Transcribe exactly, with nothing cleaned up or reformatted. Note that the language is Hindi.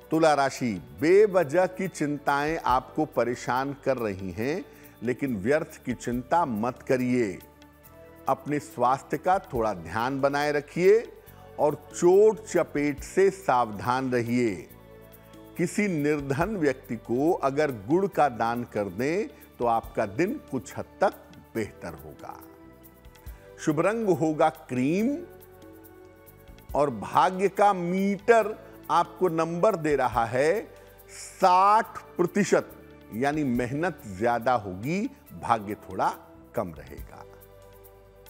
तुला राशि, बेवजह की चिंताएं आपको परेशान कर रही हैं, लेकिन व्यर्थ की चिंता मत करिए। अपने स्वास्थ्य का थोड़ा ध्यान बनाए रखिए और चोट चपेट से सावधान रहिए। किसी निर्धन व्यक्ति को अगर गुड़ का दान कर दें तो आपका दिन कुछ हद तक बेहतर होगा। शुभ रंग होगा क्रीम और भाग्य का मीटर आपको नंबर दे रहा है साठ प्रतिशत, यानी मेहनत ज्यादा होगी, भाग्य थोड़ा कम रहेगा।